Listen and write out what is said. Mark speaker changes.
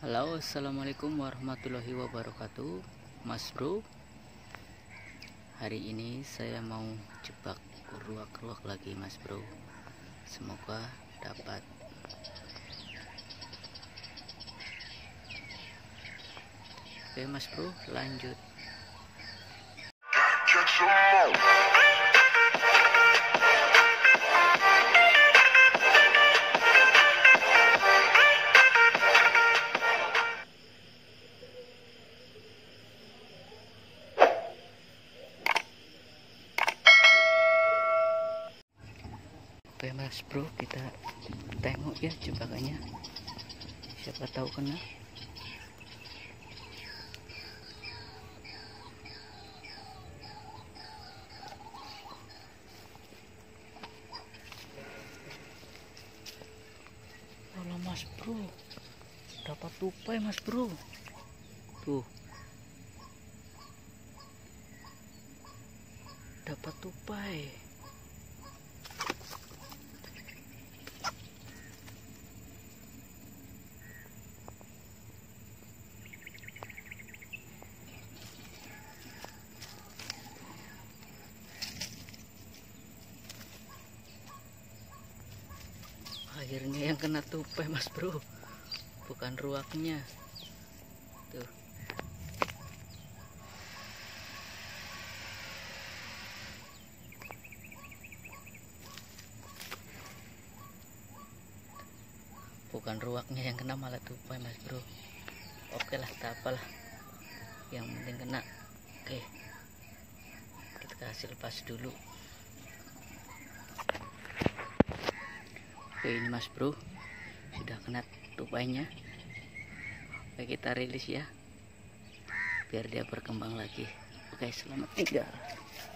Speaker 1: Halo, assalamualaikum warahmatullahi wabarakatuh, Mas Bro. Hari ini saya mau jebak ruak-ruak lagi, Mas Bro. Semoga dapat. Oke, Mas Bro, lanjut. Oke Mas Bro, kita tengok ya jebakannya, siapa tahu kena. Halo Mas Bro, dapat tupai Mas Bro, tuh dapat tupai. Akhirnya yang kena tupai Mas Bro, bukan ruaknya. Tuh. Bukan ruaknya yang kena, malah tupai Mas Bro. Oke lah, tak apalah, yang penting kena. Oke, kita kasih lepas dulu. Oke, ini Mas Bro sudah kena tupainya. Oke, kita rilis ya, biar dia berkembang lagi. Oke, selamat tinggal.